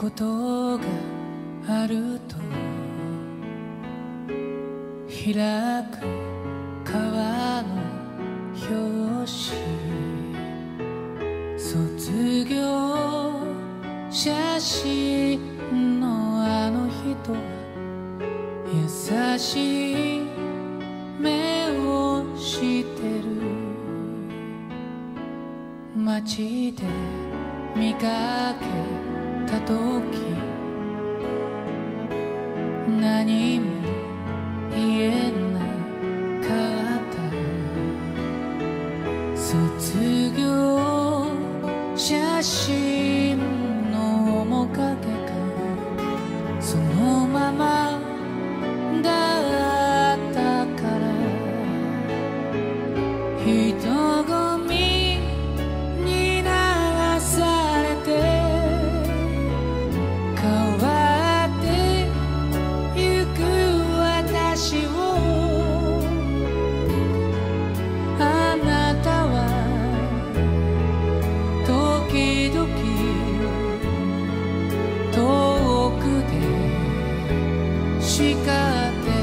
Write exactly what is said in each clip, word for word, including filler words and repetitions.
ことがあると開く川の表紙、卒業写真のあの人は優しい目をしてる。街で見かけた時何も言えなかった。卒業写真の面影がそのままだったから人混みに流されて変わってゆく私をあなたは時々遠くで叱って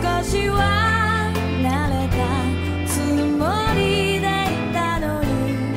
は慣れたつもりでいたのに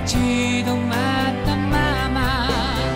立ち止まったまま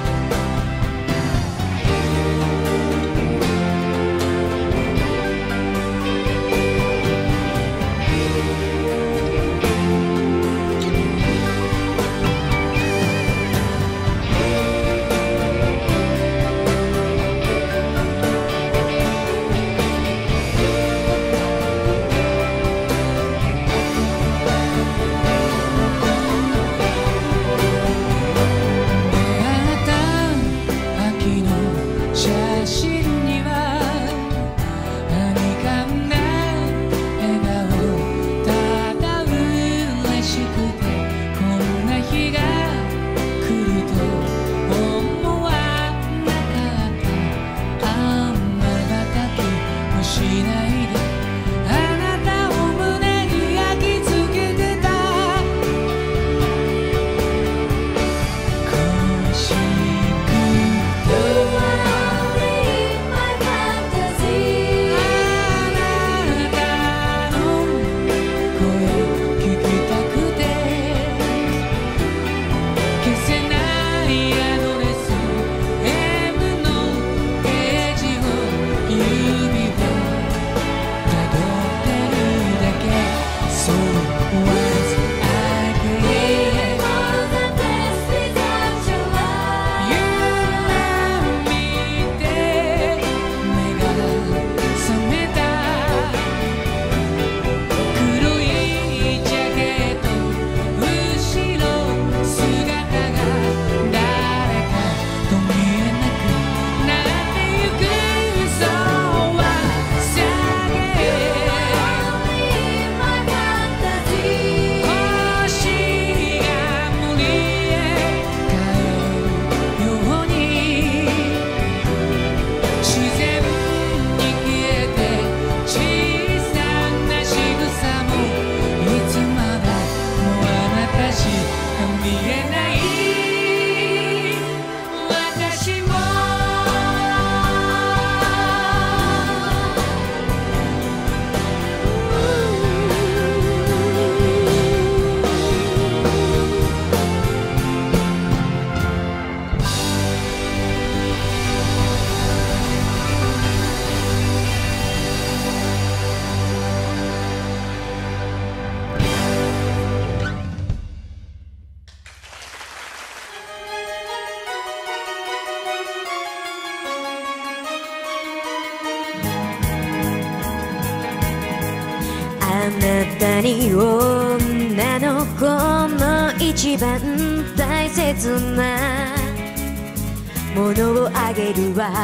あなたに女の子の一番大切なものをあげるわ。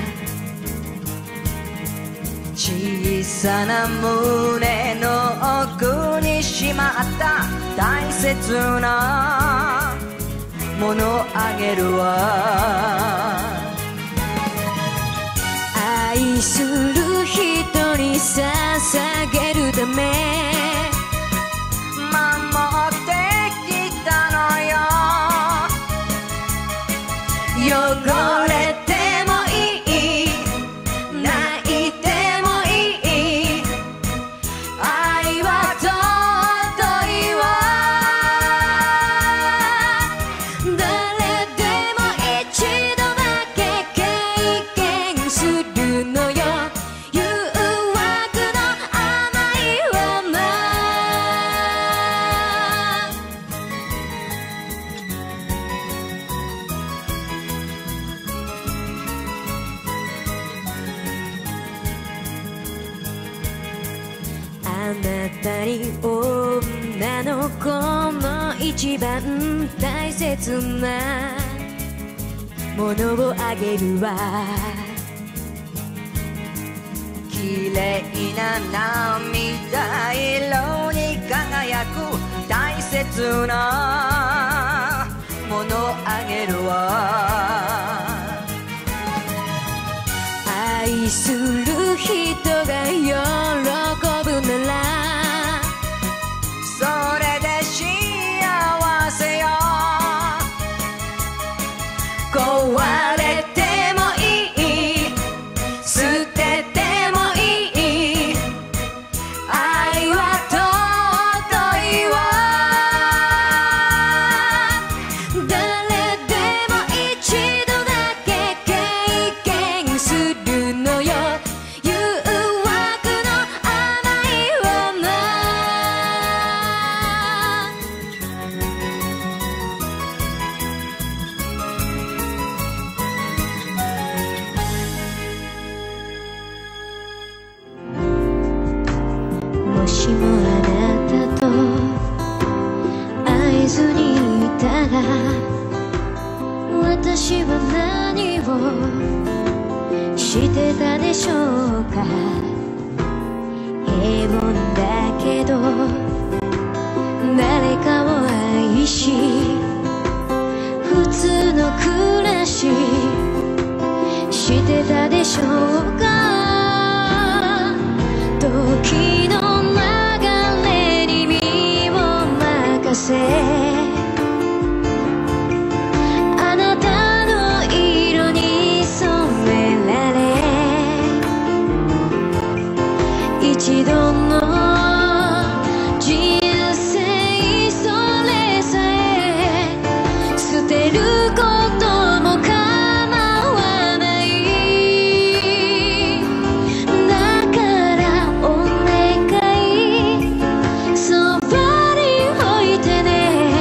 小さな胸の奥にしまった大切なものをあげるわ。 愛する人に捧げるため守ってきたのよ。汚れてもいい、泣いてもいい、愛は尊いわ。 誰でも一度だけ経験するのよ。誘惑の甘いわま。あなたに女の子の一番大切なものをあげるわ。 綺麗な涙色に輝く大切なものをあげるわ。 愛する人が喜ぶならそれで幸せよ。壊れてもいい、捨ててもいい、愛は尊いわ。 ら私は何をしてたでしょうか。平凡だけど誰かを愛し普通の暮らししてたでしょうか。時の流れに身を任せあなたの色に染められ一度の人生それさえ捨てることも構わないだからお願いそばに置いてね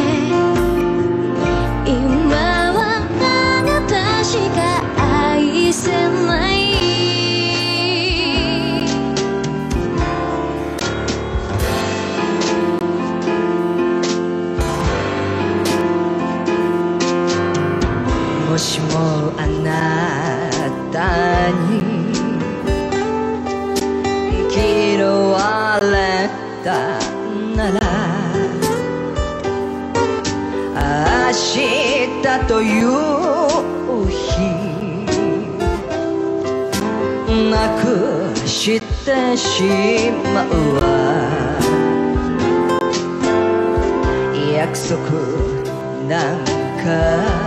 今はあなたしか愛せないもしもあなたに嫌われたなら明日という日なくしてしまうわ約束なんか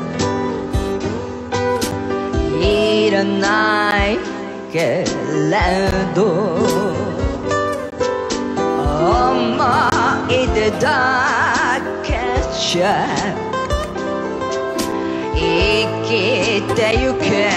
いらないけれど思い出だけじゃ生きてゆけ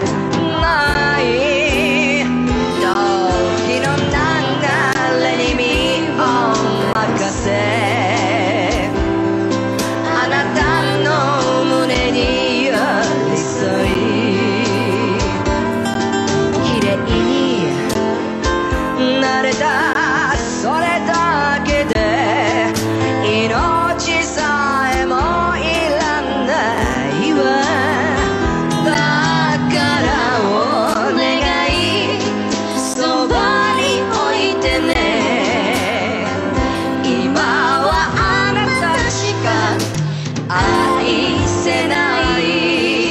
ない時の流れに身を任せあなたの胸に寄り添い慣れたそれだけで命さえもいらないわだからお願いそばに置いてね今はあなたしか愛せない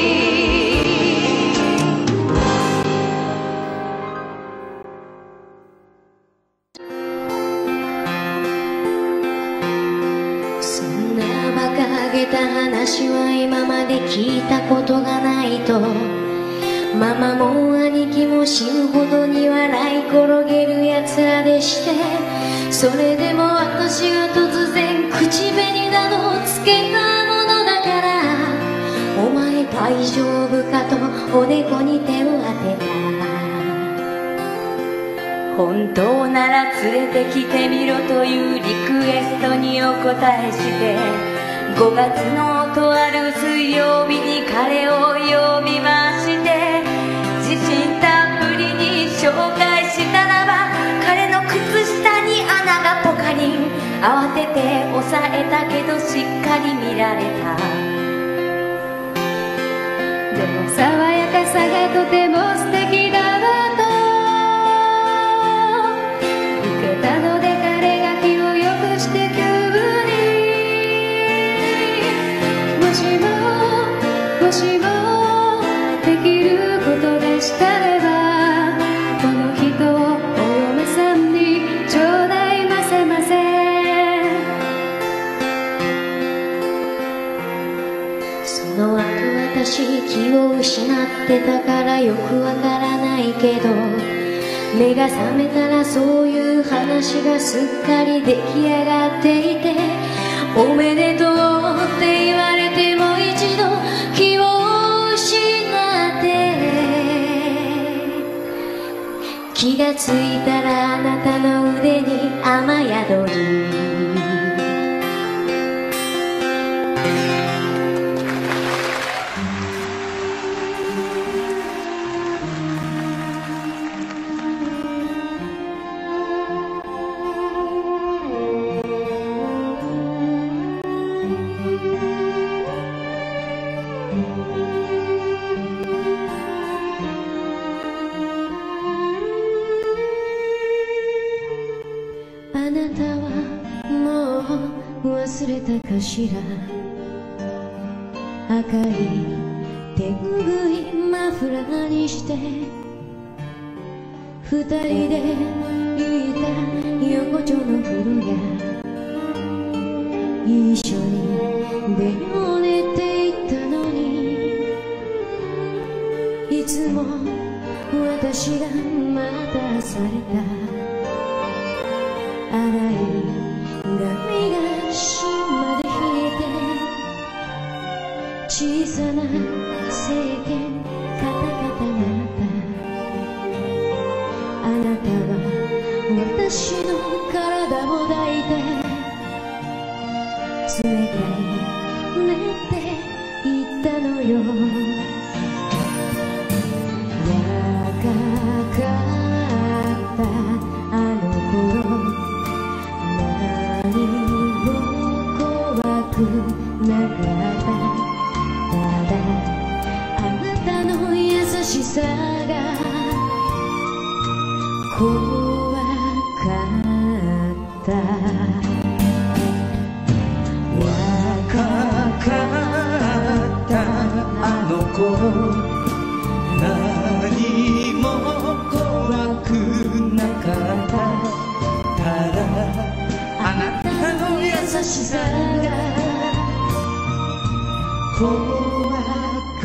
話は今まで聞いたことがないとママも兄貴も死ぬほどに笑い転げるやつらでしてそれでも私が突然口紅などをつけたものだからお前大丈夫かとおでこに手を当てた本当なら連れてきてみろというリクエストにお答えしてごがつのとある水曜日に彼を呼びまして自信たっぷりに紹介したらば彼の靴下に穴がポカリン慌てて押さえたけどしっかり見られたでも爽やかさがとても素敵だなと受けたので彼が気をよくして急にもしももしもできることでしたればこの人をお嫁さんにちょうだいませませその後私気を失ってたからよくわからないけど目が覚めたらそういう話がすっかり出来上がっていておめでとうって言われてもう一度気を失って気がついたらあなたの腕に雨宿りしら赤い手ぬぐいマフラーにして二人でいた横丁の風呂屋一緒にベッドを寝ていたのにいつも私が待たされた荒い髪が芯まで冷えて小さな石鹸カタカタなったあなたは私の体を抱いて冷たいねって言ったのよ若かったあの頃何も怖くなかったただあなたの優しさが怖かった若かったあの頃何も怖くなかったただあなたの優しさが怖か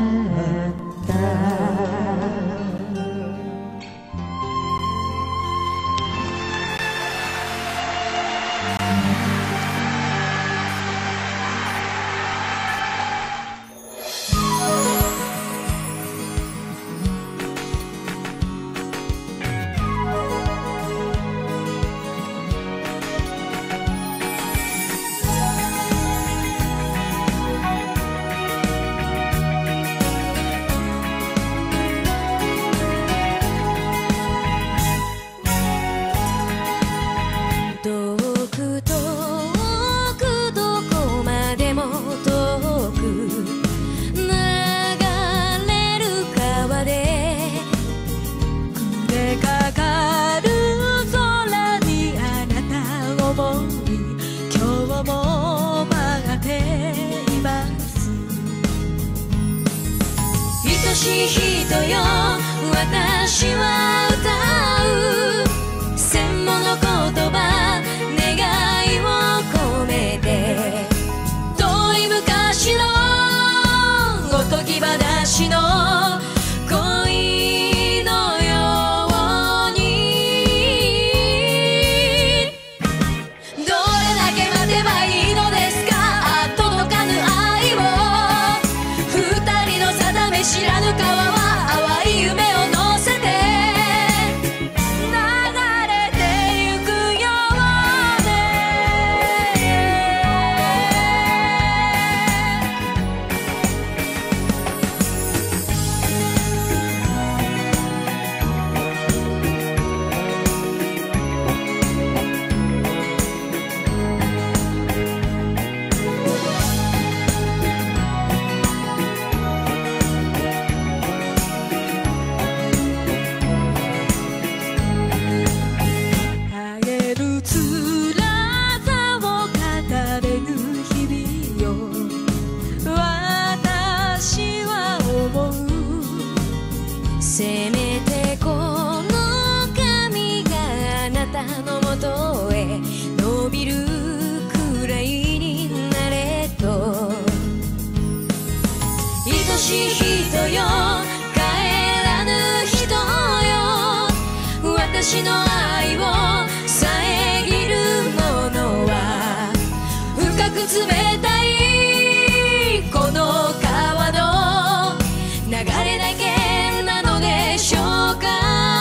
った人よ私は歌う千もの言葉願いを込めて遠い昔のおとぎ話の恋のようにどれだけ待てばいいのですか届かぬ愛を二人の定め知らぬ川は淡い夢を乗せて流れてゆくようであげる辛さを語れぬ日々よ私は思うせめてこの髪があなたのもとへ伸びるくらいになれと愛しい人よ帰らぬ人よ私の愛を遮るものは深く冷たいこの川の流れだけなのでしょうか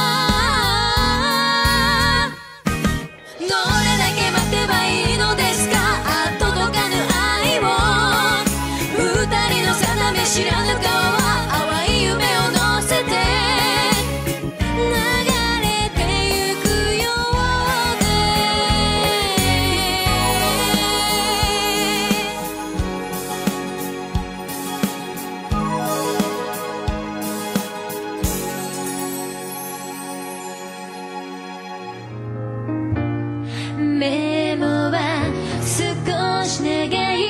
どれだけ待てばいいのですか届かぬ愛を二人の定め知らぬ川は淡い夢を乗せて流れてゆくようでメモは少し願い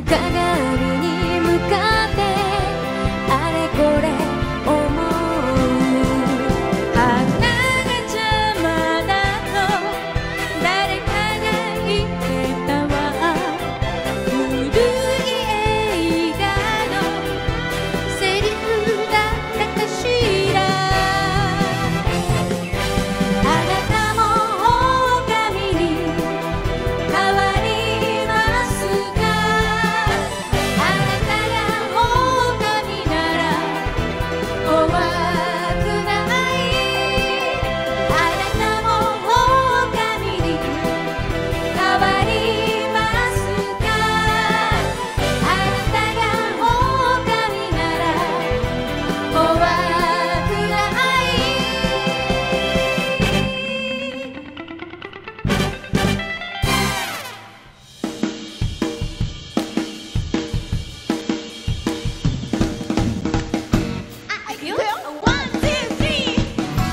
鏡に向かってあれこれ思う。花が邪魔だと誰かが言ってたわ。古い映画のセリフだったかしら。あなたも狼に変わりますか。あなたが狼なら怖くない。あなたも狼に変わりますか。あなたが狼なら怖くない。あ、いくよ。ワン、ツー、スリー。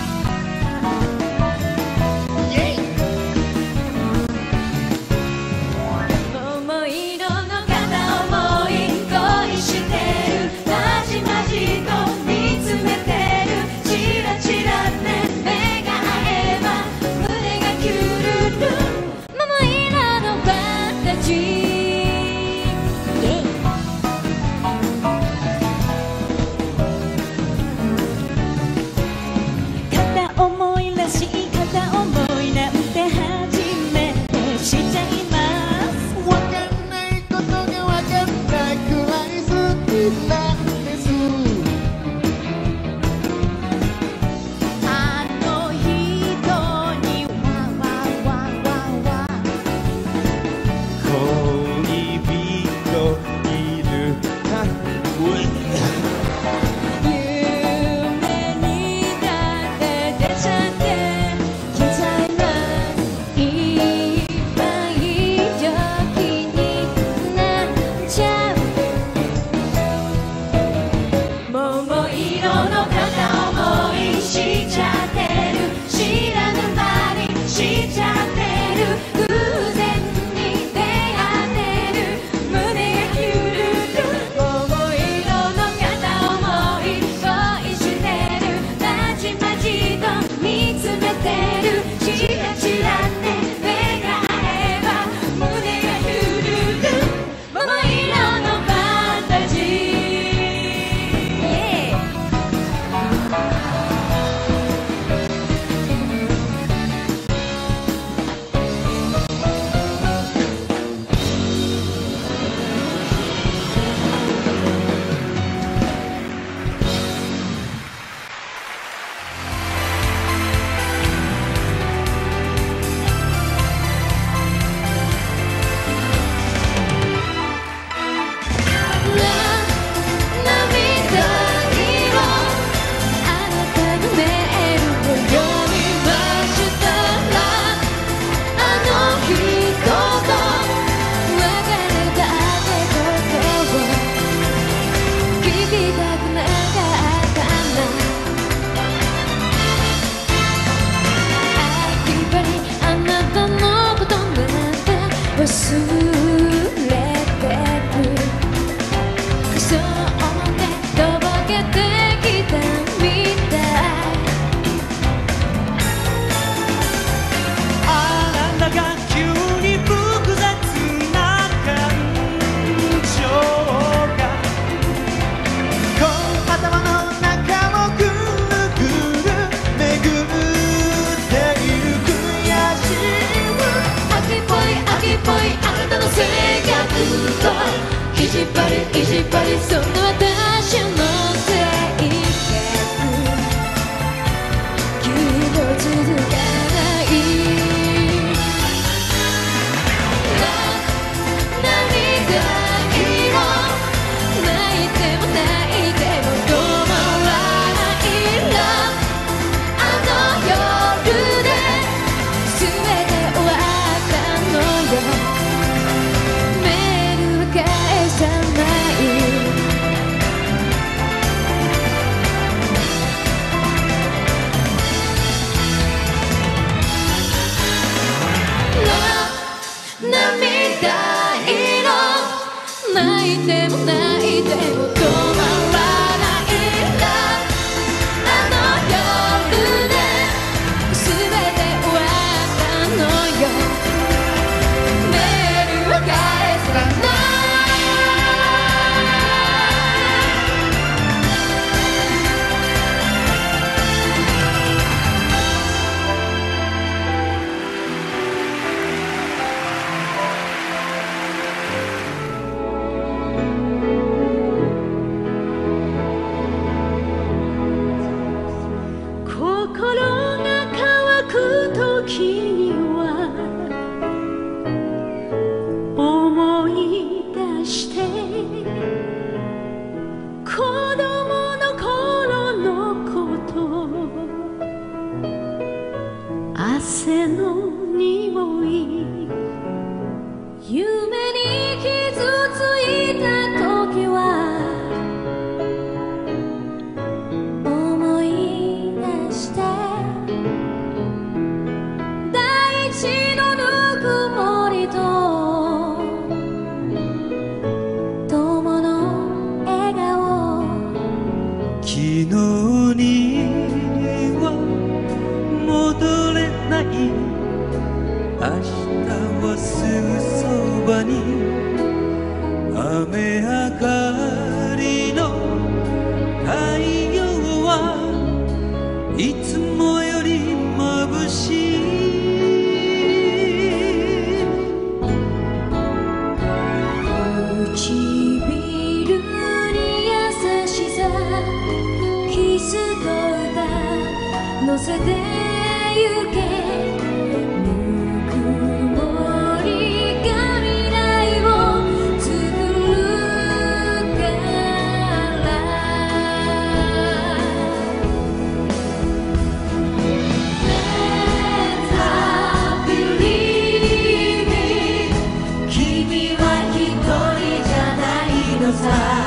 桃色の片思い恋してる。まじまじと見つめてる。チラチラって目が合えば胸がキュルル。桃色のファンタジー。片思いらしい片思いなんて初めてしちゃいます。 わかんないことがわかったくらい好きなんです。 あの人にわわわわわ。 恋人いるか。 夢にだって出ちゃってきちゃいます。今以上気になっちゃう。桃色の片思いしちゃってる。知らぬ間にしちゃってる。偶然に出会ってる。胸がキュルル。桃色の片思い恋してる。まじまじと見つめてる。チラチラって目が合えば胸がキュルル。桃色のファンタジー。忘れてく。そうね、とぼけてきたみたい。 あなんだか急に複雑な感情がこう頭の中をぐるぐる巡っている悔しい秋っぽい秋っぽいあなたの性格と意地張り意地張りそんな私の性格気も続かない涙色泣いても泣いても止まらないあの夜で全て終わったのよメールは返さない場に雨上がりの太陽はいつもより眩しい。 唇に優しさキスと歌乗せてゆけぬくもりが未来を作るから Let's believe it 君は一人じゃないのさ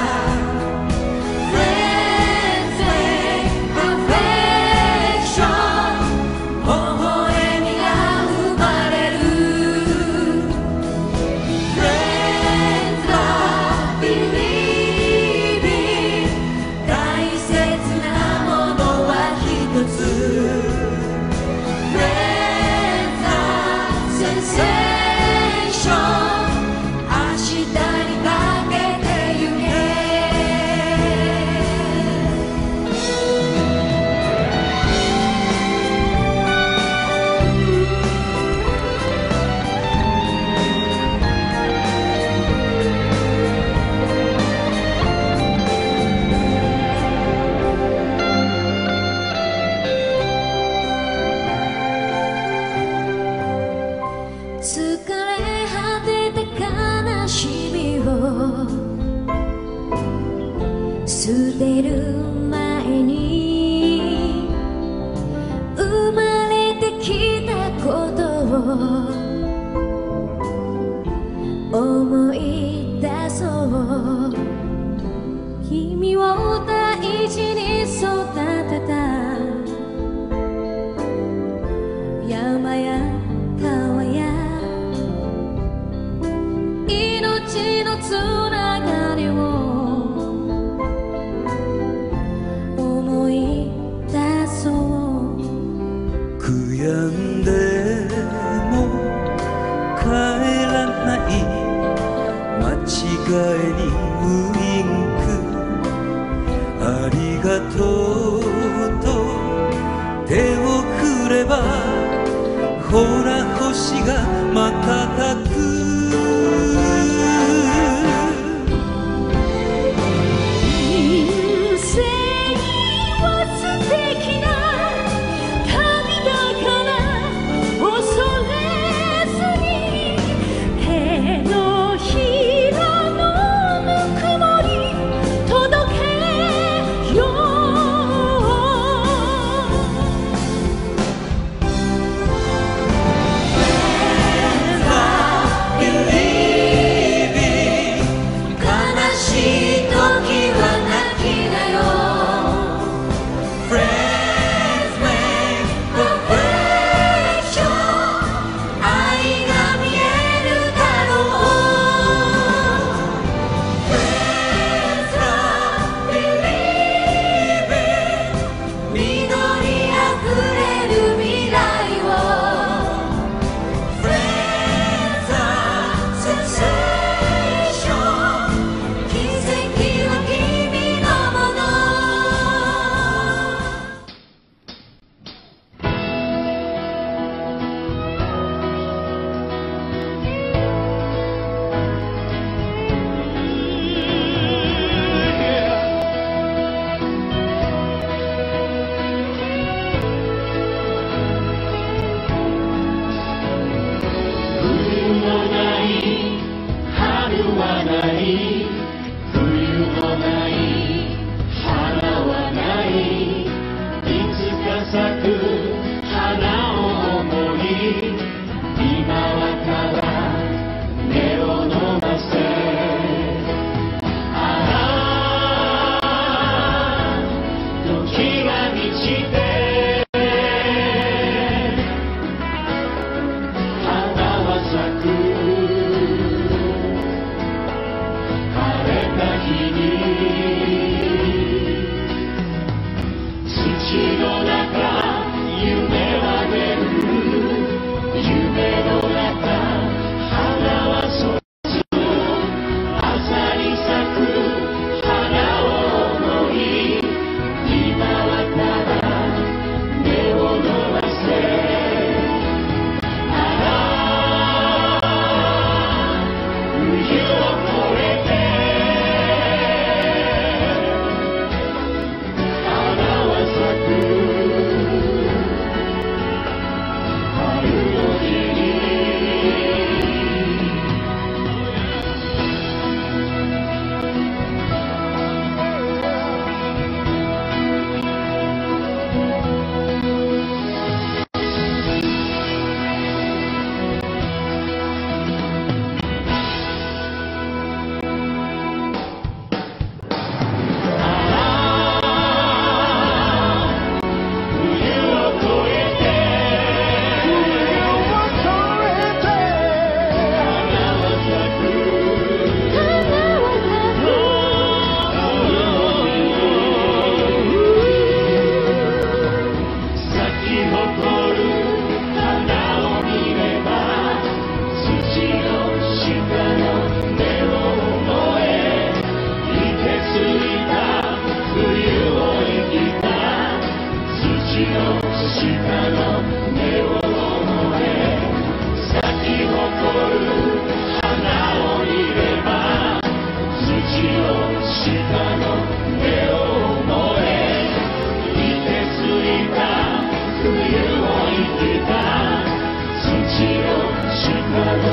捨てる前に生まれてきたことを思い出そう君を大事に育てた山や川や命のつながりを悔やんでも帰らない間違いにウインクありがとうと手を振ればほら星が瞬く花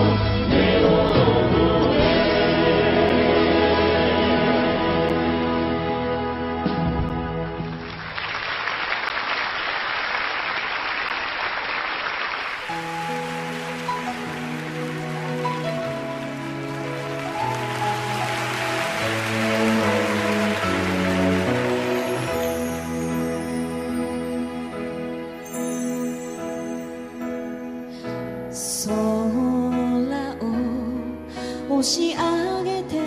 押し上げて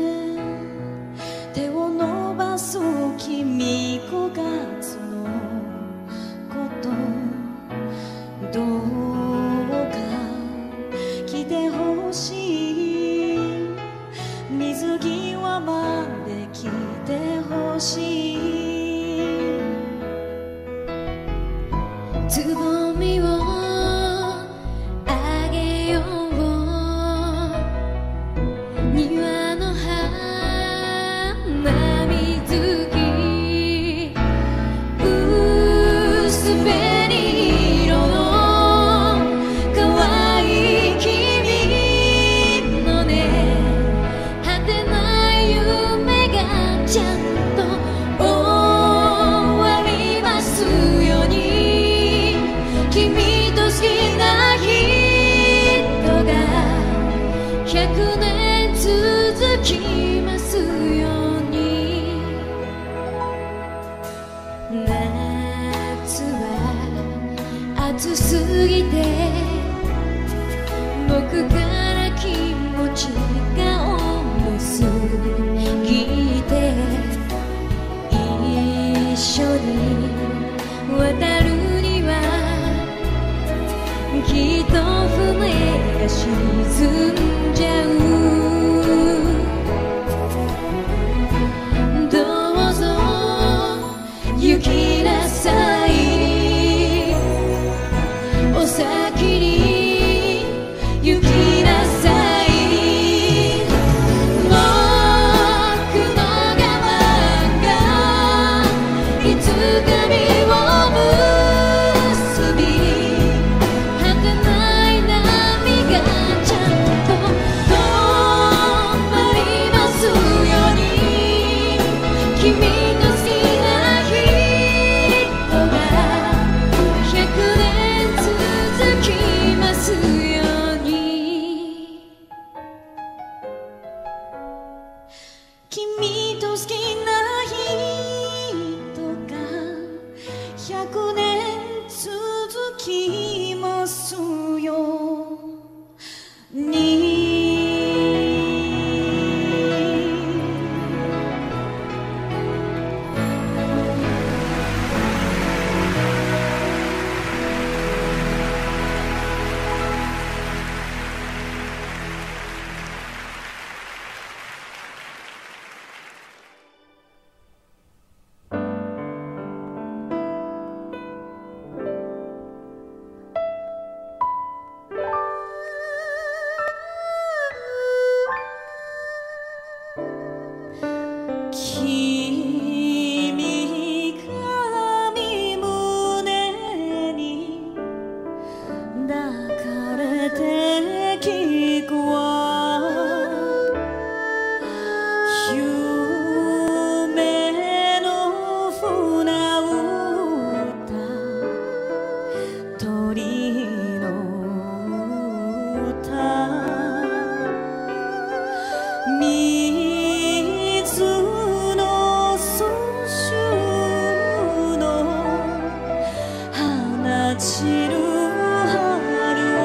手を伸ばす君ごがつのことどうか来てほしい水際まで来てほしいつぼみをあげよう庭の花水着薄紅色の可愛い君のね果てない夢がちゃんと終わりますように君と好きな人が百年続きますように夏は暑すぎて僕から気持ちが重すぎて一緒に渡るにはきっと船が沈んじゃう行きなさいお先に行きなさい僕の我慢がいつか実を結び果てない波がちゃんと止まりますように君と好き君と好きな人が百年続きますように君が身胸に抱かれて聞くわ夢の船歌鳥の歌散る春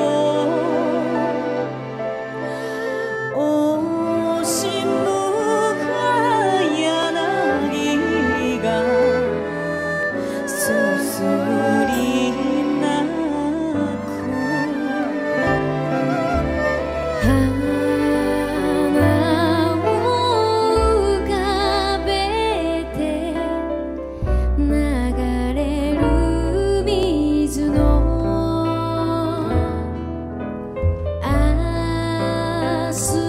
を惜しむか柳がすすり泣く花を浮かべて流れる水の明日